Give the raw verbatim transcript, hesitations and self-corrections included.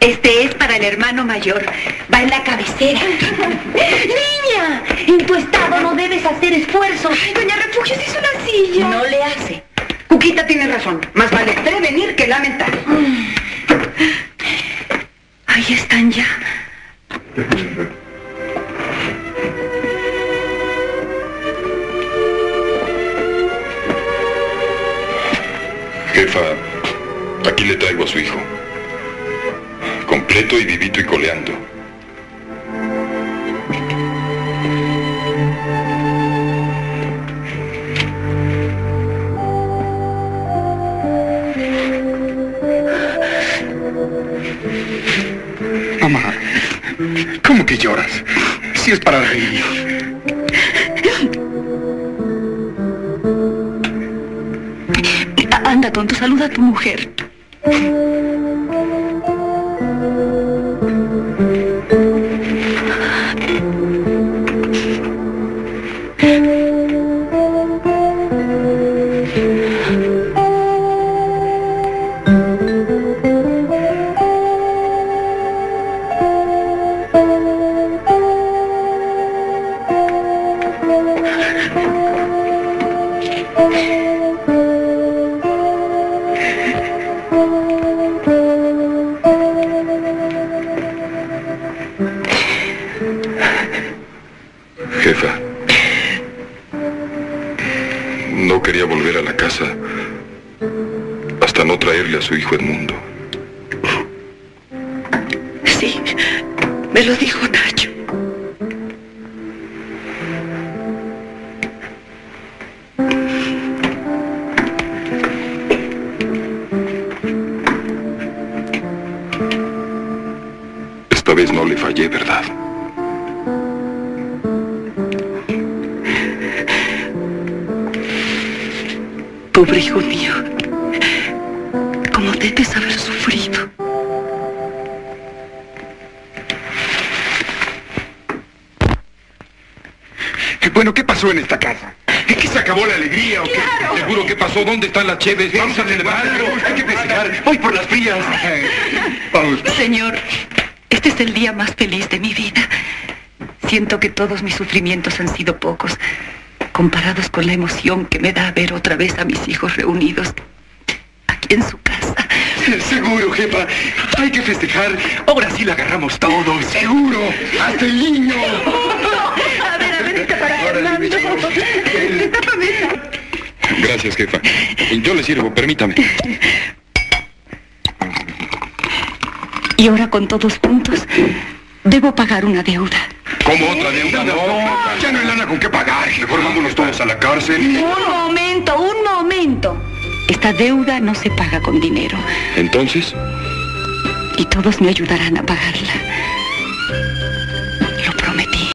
Este es para el hermano mayor. Va en la cabecera. ¡Niña! En tu estado no debes hacer esfuerzos. Ay, doña Refugio, si es una silla. No le hace. Cuquita tiene razón. Más vale prevenir que lamentar. Ahí están ya. Jefa, aquí le traigo a su hijo. Completo y vivito y coleando. Mamá, ¿cómo que lloras? Si es para reír. Anda, tonto, saluda a tu mujer. Jefa, no quería volver a la casa hasta no traerle a su hijo Edmundo. Sí, me lo dijo Nacho. Esta vez no le fallé, ¿verdad? Pobre hijo mío, cómo debes haber sufrido. Bueno, ¿qué pasó en esta casa? ¿Es que se acabó la alegría o qué? ¡Claro! ¿Seguro qué pasó? ¿Dónde están las cheves? Vamos a celebrar. Hay que festejar. Voy por las frías. Vamos. Señor, este es el día más feliz de mi vida. Siento que todos mis sufrimientos han sido pocos, comparados con la emoción que me da ver otra vez a mis hijos reunidos aquí en su casa. Seguro, jefa. Hay que festejar. Ahora sí la agarramos todos. Seguro. Hasta el niño. A ver, a ver, este para Órale, Fernando. Tápame esa. Gracias, jefa. Yo le sirvo, permítame. Y ahora con todos juntos, debo pagar una deuda. ¿Cómo otra deuda? No, Ya no hay lana con qué pagar. mejor vámonos todos a la cárcel. Un momento, un momento. Esta deuda no se paga con dinero. Entonces, Y todos me ayudarán a pagarla.